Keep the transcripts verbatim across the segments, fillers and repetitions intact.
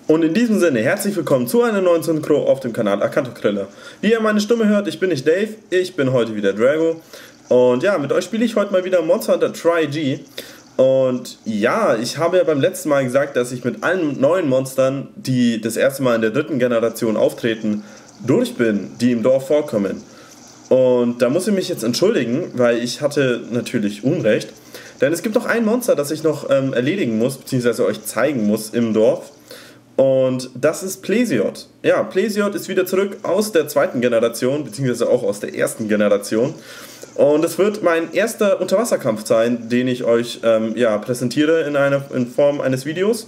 Und in diesem Sinne, herzlich willkommen zu einer neuen Synchro auf dem Kanal Akanto-Kriller. Wie ihr meine Stimme hört, ich bin nicht Dave, ich bin heute wieder Drago. Und ja, mit euch spiele ich heute mal wieder Monster Hunter Tri-G. Und ja, ich habe ja beim letzten Mal gesagt, dass ich mit allen neuen Monstern, die das erste Mal in der dritten Generation auftreten, durch bin, die im Dorf vorkommen. Und da muss ich mich jetzt entschuldigen, weil ich hatte natürlich Unrecht. Denn es gibt noch ein Monster, das ich noch ähm, erledigen muss, beziehungsweise euch zeigen muss im Dorf. Und das ist Plesiot. Ja, Plesiot ist wieder zurück aus der zweiten Generation, beziehungsweise auch aus der ersten Generation. Und es wird mein erster Unterwasserkampf sein, den ich euch ähm, ja, präsentiere in, einer, in Form eines Videos.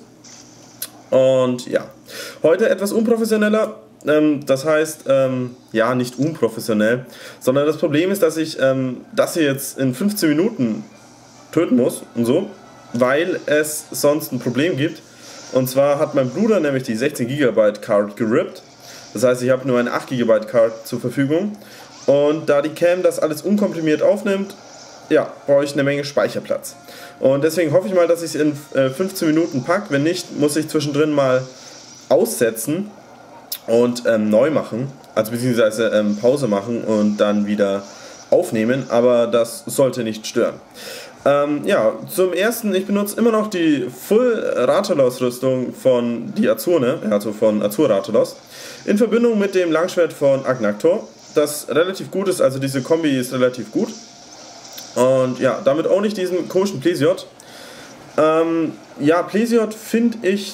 Und ja, heute etwas unprofessioneller. Ähm, das heißt, ähm, ja, nicht unprofessionell, sondern das Problem ist, dass ich ähm, das hier jetzt in fünfzehn Minuten töten muss und so, weil es sonst ein Problem gibt. Und zwar hat mein Bruder nämlich die sechzehn Gigabyte Card gerippt. Das heißt, ich habe nur eine acht Gigabyte Card zur Verfügung. Und da die Cam das alles unkomprimiert aufnimmt, ja, brauche ich eine Menge Speicherplatz. Und deswegen hoffe ich mal, dass ich es in äh, fünfzehn Minuten packe. Wenn nicht, muss ich zwischendrin mal aussetzen und ähm, neu machen. Also beziehungsweise ähm, Pause machen und dann wieder aufnehmen. Aber das sollte nicht stören. Ähm, ja, zum ersten, ich benutze immer noch die Full Rathalos Rüstung von die Azurne, also von Azur Rathalos, in Verbindung mit dem Langschwert von Agnaktor, das relativ gut ist, also diese Kombi ist relativ gut. Und ja, damit auch nicht diesen komischen Plesiot. Ähm, ja, Plesiot finde ich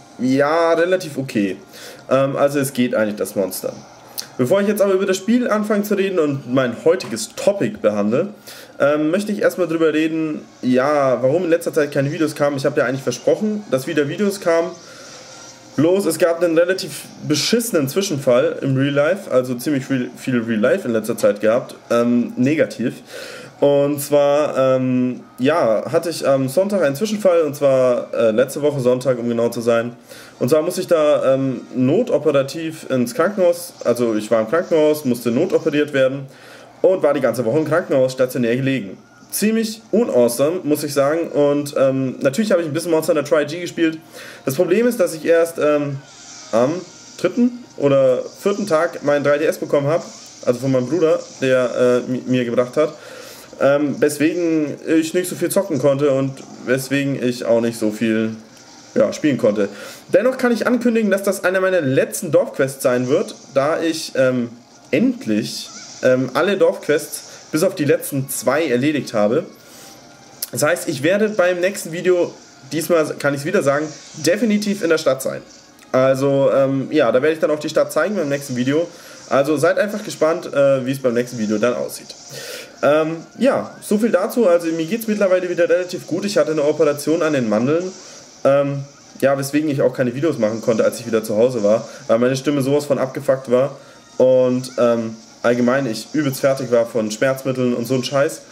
ja relativ okay. Ähm, also es geht eigentlich das Monster. Bevor ich jetzt aber über das Spiel anfange zu reden und mein heutiges Topic behandle, ähm, möchte ich erstmal drüber reden, ja, warum in letzter Zeit keine Videos kamen. Ich habe ja eigentlich versprochen, dass wieder Videos kamen. Bloß, es gab einen relativ beschissenen Zwischenfall im Real Life, also ziemlich viel, viel Real Life in letzter Zeit gehabt, ähm, negativ. Und zwar, ähm, ja, hatte ich am Sonntag einen Zwischenfall, und zwar äh, letzte Woche Sonntag, um genau zu sein. Und zwar musste ich da ähm, notoperativ ins Krankenhaus, also ich war im Krankenhaus, musste notoperiert werden und war die ganze Woche im Krankenhaus stationär gelegen. Ziemlich unawesome, muss ich sagen, und ähm, natürlich habe ich ein bisschen Monster Hunter Tri-G gespielt. Das Problem ist, dass ich erst ähm, am dritten oder vierten Tag meinen drei D S bekommen habe, also von meinem Bruder, der äh, mir gebracht hat. Ähm, weswegen ich nicht so viel zocken konnte und weswegen ich auch nicht so viel ja, spielen konnte. Dennoch kann ich ankündigen, dass das eine meiner letzten Dorfquests sein wird, da ich ähm, endlich ähm, alle Dorfquests bis auf die letzten zwei erledigt habe. Das heißt, ich werde beim nächsten Video, diesmal kann ich es wieder sagen, definitiv in der Stadt sein. Also ähm, ja, da werde ich dann auch die Stadt zeigen beim nächsten Video. Also seid einfach gespannt, äh, wie es beim nächsten Video dann aussieht. Ähm, ja, so viel dazu. Also mir geht es mittlerweile wieder relativ gut. Ich hatte eine Operation an den Mandeln. Ähm, ja, weswegen ich auch keine Videos machen konnte, als ich wieder zu Hause war. Weil meine Stimme sowas von abgefuckt war. Und ähm, allgemein ich übelst fertig war von Schmerzmitteln und so ein Scheiß.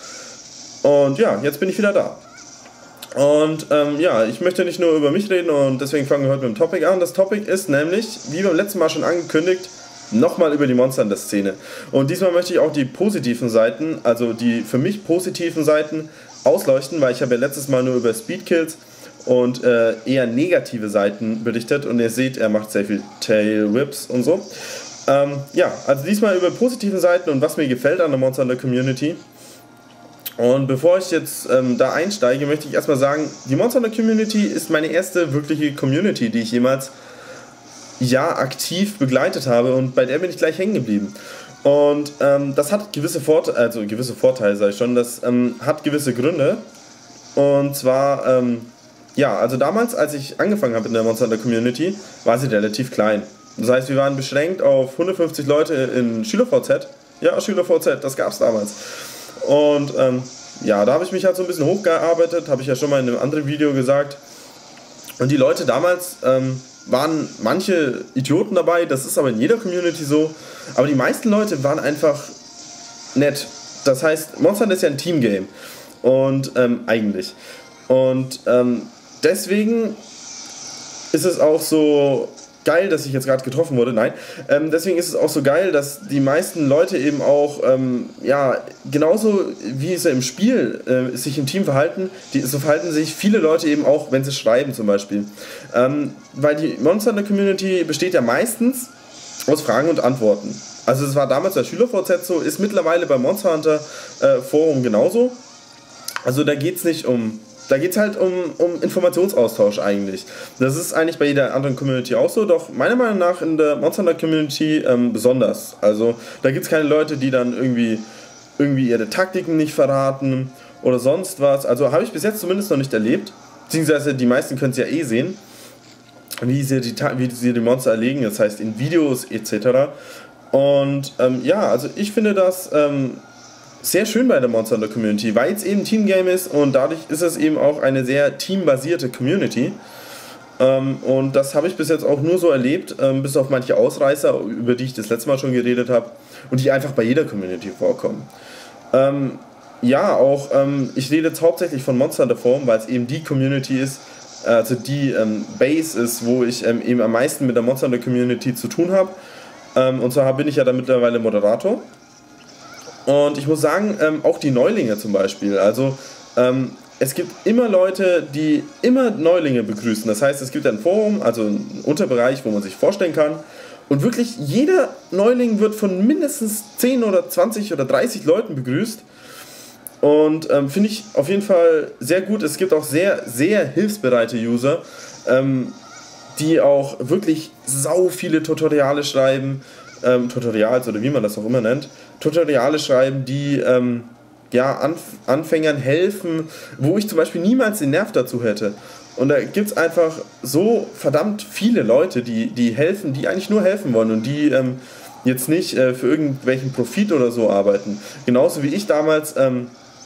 Und ja, jetzt bin ich wieder da. Und ähm, ja, ich möchte nicht nur über mich reden und deswegen fangen wir heute mit dem Topic an. Das Topic ist nämlich, wie beim letzten Mal schon angekündigt, nochmal über die Monster in der Szene. Und diesmal möchte ich auch die positiven Seiten, also die für mich positiven Seiten ausleuchten, weil ich habe ja letztes Mal nur über Speedkills und äh, eher negative Seiten berichtet und ihr seht, er macht sehr viel Tail Whips und so. Ähm, ja, also diesmal über positive Seiten und was mir gefällt an der Monster in der Community. Und bevor ich jetzt ähm, da einsteige, möchte ich erstmal sagen, die Monster in der Community ist meine erste wirkliche Community, die ich jemals ja, aktiv begleitet habe und bei der bin ich gleich hängen geblieben. Und ähm, das hat gewisse Vorteile, also gewisse Vorteile sage ich schon, das ähm, hat gewisse Gründe. Und zwar, ähm, ja, also damals, als ich angefangen habe in der Monster Hunter Community, war sie relativ klein. Das heißt, wir waren beschränkt auf hundertfünfzig Leute in Schüler-V Z. Ja, Schüler-V Z, das gab es damals. Und ähm, ja, da habe ich mich halt so ein bisschen hochgearbeitet, habe ich ja schon mal in einem anderen Video gesagt. Und die Leute damals, ähm, waren manche Idioten dabei, das ist aber in jeder Community so, aber die meisten Leute waren einfach nett. Das heißt, Monster Hunter ist ja ein Teamgame und ähm, eigentlich und ähm, deswegen ist es auch so, geil, dass ich jetzt gerade getroffen wurde, nein. Ähm, deswegen ist es auch so geil, dass die meisten Leute eben auch, ähm, ja, genauso wie sie im Spiel äh, sich im Team verhalten, die, so verhalten sich viele Leute eben auch, wenn sie schreiben zum Beispiel. Ähm, weil die Monster Hunter Community besteht ja meistens aus Fragen und Antworten. Also es war damals bei SchülerVZ so, ist mittlerweile beim Monster Hunter äh, Forum genauso. Also da geht es nicht um... Da geht es halt um, um Informationsaustausch eigentlich. Das ist eigentlich bei jeder anderen Community auch so, doch meiner Meinung nach in der Monster Hunter Community ähm, besonders. Also da gibt es keine Leute, die dann irgendwie, irgendwie ihre Taktiken nicht verraten oder sonst was. Also habe ich bis jetzt zumindest noch nicht erlebt. Beziehungsweise die meisten können es ja eh sehen, wie sie die, wie sie die Monster erlegen, das heißt in Videos et cetera. Und ähm, ja, also ich finde das... Ähm, sehr schön bei der Monster Hunter Community, weil es eben ein Teamgame ist und dadurch ist es eben auch eine sehr teambasierte Community. Ähm, und das habe ich bis jetzt auch nur so erlebt, ähm, bis auf manche Ausreißer, über die ich das letzte Mal schon geredet habe und die einfach bei jeder Community vorkommen. Ähm, ja, auch ähm, ich rede jetzt hauptsächlich von Monster Hunter Forum, weil es eben die Community ist, also die ähm, Base ist, wo ich ähm, eben am meisten mit der Monster Hunter Community zu tun habe. Ähm, und zwar bin ich ja da mittlerweile Moderator. Und ich muss sagen, ähm, auch die Neulinge zum Beispiel, also ähm, es gibt immer Leute, die immer Neulinge begrüßen. Das heißt, es gibt ein Forum, also einen Unterbereich, wo man sich vorstellen kann. Und wirklich jeder Neuling wird von mindestens zehn oder zwanzig oder dreißig Leuten begrüßt. Und ähm, finde ich auf jeden Fall sehr gut. Es gibt auch sehr, sehr hilfsbereite User, ähm, die auch wirklich sau viele Tutoriale schreiben. Ähm, Tutorials oder wie man das auch immer nennt. Tutoriale schreiben, die ähm, ja, Anf Anfängern helfen, wo ich zum Beispiel niemals den Nerv dazu hätte. Und da gibt es einfach so verdammt viele Leute, die, die helfen, die eigentlich nur helfen wollen und die ähm, jetzt nicht äh, für irgendwelchen Profit oder so arbeiten. Genauso wie ich damals ähm,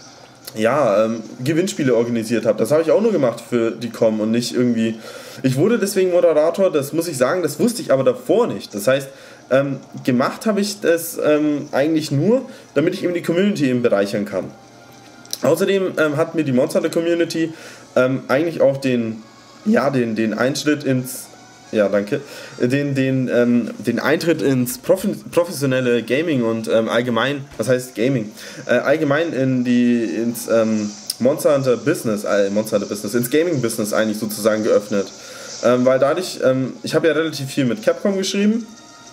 ja, ähm, Gewinnspiele organisiert habe. Das habe ich auch nur gemacht für die Com und nicht irgendwie... Ich wurde deswegen Moderator, das muss ich sagen, das wusste ich aber davor nicht. Das heißt, ähm, gemacht habe ich das ähm, eigentlich nur, damit ich eben die Community eben bereichern kann. Außerdem ähm, hat mir die Monster Hunter Community ähm, eigentlich auch den, ja, den, den Eintritt ins... Ja, danke. Den, den, ähm, den Eintritt ins Profi professionelle Gaming und ähm, allgemein, was heißt Gaming? Äh, allgemein in die, ins ähm, Monster Hunter Business, äh, Monster Hunter Business, ins Gaming Business eigentlich sozusagen geöffnet. Ähm, weil dadurch, ähm, ich habe ja relativ viel mit Capcom geschrieben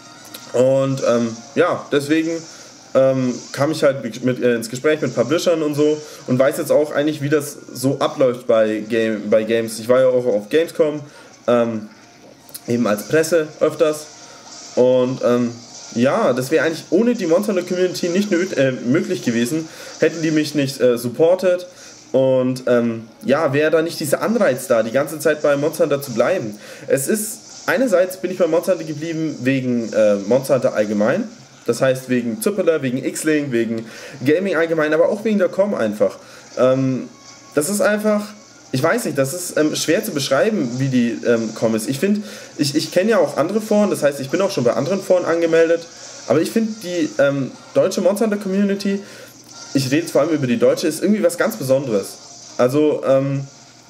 und ähm, ja, deswegen ähm, kam ich halt mit, äh, ins Gespräch mit Publishern und so und weiß jetzt auch eigentlich, wie das so abläuft bei, Game, bei Games. Ich war ja auch auf Gamescom, ähm, eben als Presse öfters und ähm, ja, das wäre eigentlich ohne die Monster Hunter Community nicht äh, möglich gewesen, hätten die mich nicht äh, supportet und ähm, ja, wäre da nicht dieser Anreiz da, die ganze Zeit bei Monster Hunter zu bleiben. Es ist, einerseits bin ich bei Monster Hunter geblieben wegen äh, Monster Hunter allgemein, das heißt wegen Zuppeler, wegen X-Link, wegen Gaming allgemein, aber auch wegen der Com einfach. Ähm, das ist einfach... Ich weiß nicht, das ist ähm, schwer zu beschreiben, wie die ähm, Com ist. Ich finde, ich, ich kenne ja auch andere Foren, das heißt, ich bin auch schon bei anderen Foren angemeldet, aber ich finde, die ähm, deutsche Monster Hunter Community, ich rede jetzt vor allem über die deutsche, ist irgendwie was ganz Besonderes. Also, ähm,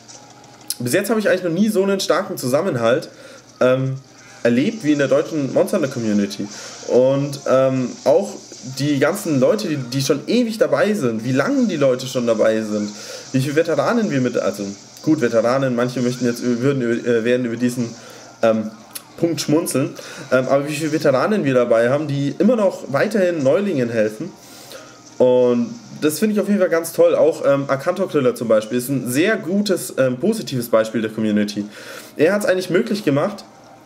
bis jetzt habe ich eigentlich noch nie so einen starken Zusammenhalt ähm, erlebt wie in der deutschen Monster Hunter Community. Und ähm, auch die ganzen Leute, die, die schon ewig dabei sind, wie lange die Leute schon dabei sind, wie viele Veteranen wir mit, also gut, Veteranen, manche möchten jetzt würden, äh, werden über diesen ähm, Punkt schmunzeln, ähm, aber wie viele Veteranen wir dabei haben, die immer noch weiterhin Neulingen helfen. Und das finde ich auf jeden Fall ganz toll. Auch ähm, Akantor zum Beispiel ist ein sehr gutes, ähm, positives Beispiel der Community. Er hat es eigentlich möglich gemacht,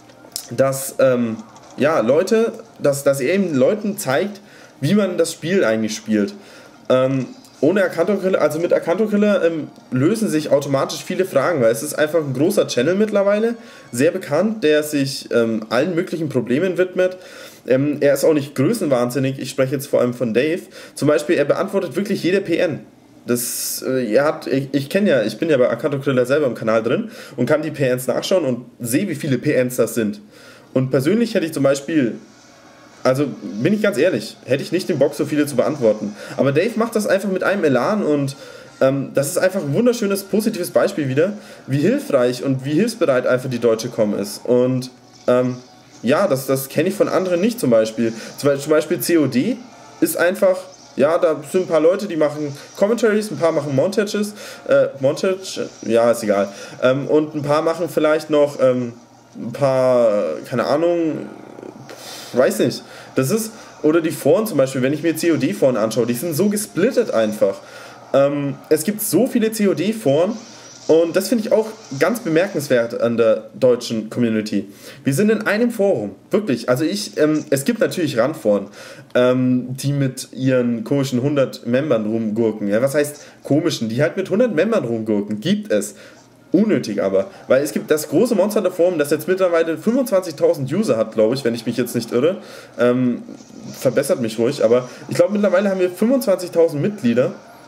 dass ähm, ja, Leute, dass, dass er eben Leuten zeigt, wie man das Spiel eigentlich spielt. Ähm, ohne Akantor, also mit Akantor ähm, lösen sich automatisch viele Fragen, weil es ist einfach ein großer Channel mittlerweile, sehr bekannt, der sich ähm, allen möglichen Problemen widmet. Ähm, er ist auch nicht größenwahnsinnig, ich spreche jetzt vor allem von Dave. Zum Beispiel, er beantwortet wirklich jede P N. Das, äh, er hat, ich, ich kenne ja, ich bin ja bei Akantor selber im Kanal drin und kann die P Ns nachschauen und sehe, wie viele P Ns das sind. Und persönlich hätte ich zum Beispiel, also bin ich ganz ehrlich, hätte ich nicht den Bock, so viele zu beantworten. Aber Dave macht das einfach mit einem Elan und ähm, das ist einfach ein wunderschönes, positives Beispiel wieder, wie hilfreich und wie hilfsbereit einfach die deutsche Com ist. Und ähm, ja, das, das kenne ich von anderen nicht zum Beispiel. Zum Beispiel C O D ist einfach, ja, da sind ein paar Leute, die machen Commentaries, ein paar machen Montages, äh, Montage, ja, ist egal. Ähm, und ein paar machen vielleicht noch ähm, ein paar, keine Ahnung, weiß nicht. Das ist, oder die Foren zum Beispiel, wenn ich mir C O D-Foren anschaue, die sind so gesplittet einfach. Ähm, es gibt so viele C O D-Foren. Und das finde ich auch ganz bemerkenswert an der deutschen Community. Wir sind in einem Forum, wirklich. Also ich, ähm, es gibt natürlich Randforen, ähm, die mit ihren komischen hundert Membern rumgurken. Ja, was heißt komischen? Die halt mit hundert Membern rumgurken. Gibt es. Unnötig aber. Weil es gibt das große Monster der Forum, das jetzt mittlerweile fünfundzwanzigtausend User hat, glaube ich, wenn ich mich jetzt nicht irre. Ähm, verbessert mich ruhig, aber ich glaube mittlerweile haben wir fünfundzwanzigtausend Mitglieder.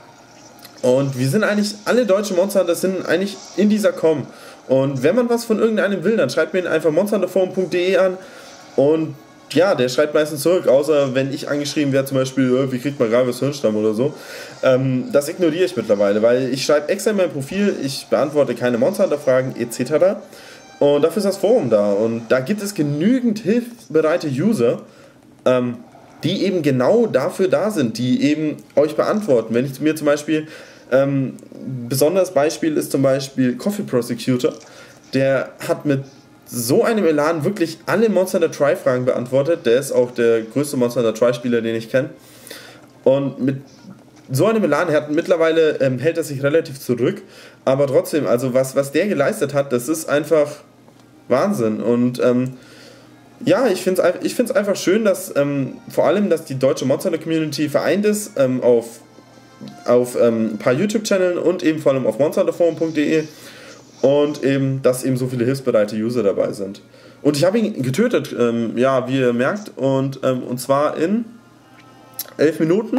Und wir sind eigentlich, alle deutschen Monster, das sind eigentlich in dieser Com. Und wenn man was von irgendeinem will, dann schreibt mir ihn einfach monster hunter forum punkt de an. Und ja, der schreibt meistens zurück, außer wenn ich angeschrieben werde, zum Beispiel, wie kriegt man Gravis Hirnstamm oder so. Ähm, das ignoriere ich mittlerweile, weil ich schreibe extra in mein Profil, ich beantworte keine Monster Hunter Fragen et cetera. Und dafür ist das Forum da. Und da gibt es genügend hilfsbereite User, ähm, die eben genau dafür da sind, die eben euch beantworten. Wenn ich mir zum Beispiel, ähm, besonderes Beispiel ist zum Beispiel Coffee Prosecutor, der hat mit so einem Elan wirklich alle Monster Hunter Tri Fragen beantwortet. Der ist auch der größte Monster Hunter Tri Spieler, den ich kenne. Und mit so einem Elan, er hat mittlerweile, ähm, hält er sich relativ zurück, aber trotzdem, also was, was der geleistet hat, das ist einfach Wahnsinn. Und ähm, ja, ich finde es ich find's einfach schön, dass ähm, vor allem, dass die deutsche Monster Hunter Community vereint ist ähm, auf, auf ähm, ein paar YouTube-Channeln und eben vor allem auf monster hunter forum punkt de und eben, dass eben so viele hilfsbereite User dabei sind. Und ich habe ihn getötet, ähm, ja, wie ihr merkt, und, ähm, und zwar in elf Minuten.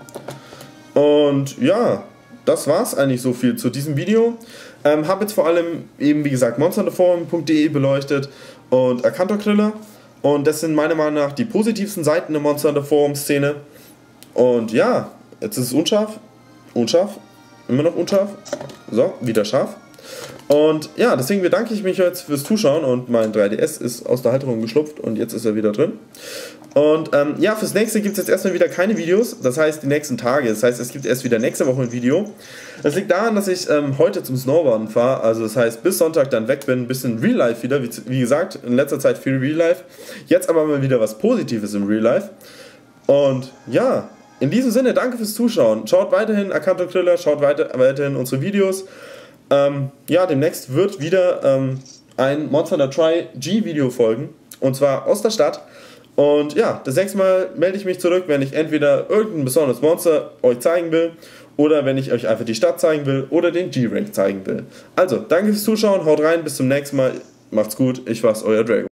Und ja, das war's eigentlich so viel zu diesem Video. Ähm, habe jetzt vor allem eben, wie gesagt, monster hunter forum punkt de beleuchtet und Akantor-Kriller. Und das sind meiner Meinung nach die positivsten Seiten der Monster Hunter Forum-Szene. Und ja, jetzt ist es unscharf. Unscharf. Immer noch unscharf. So, wieder scharf. Und ja, deswegen bedanke ich mich jetzt fürs Zuschauen und mein drei D S ist aus der Halterung geschlupft und jetzt ist er wieder drin. Und ähm, ja, fürs nächste gibt es jetzt erstmal wieder keine Videos, das heißt die nächsten Tage, das heißt es gibt erst wieder nächste Woche ein Video. Das liegt daran, dass ich ähm, heute zum Snowboarden fahre, also das heißt bis Sonntag dann weg bin, ein bisschen Real Life wieder, wie, wie gesagt, in letzter Zeit viel Real Life, jetzt aber mal wieder was Positives im Real Life. Und ja, in diesem Sinne, danke fürs Zuschauen, schaut weiterhin Akantor-Kriller, schaut weiter, weiterhin unsere Videos. Ähm, ja, demnächst wird wieder ähm, ein Monster Hunter Tri G Video folgen, und zwar aus der Stadt. Und ja, das nächste Mal melde ich mich zurück, wenn ich entweder irgendein besonderes Monster euch zeigen will oder wenn ich euch einfach die Stadt zeigen will oder den G-Rank zeigen will. Also, danke fürs Zuschauen, haut rein, bis zum nächsten Mal, macht's gut, ich war's, euer Drago.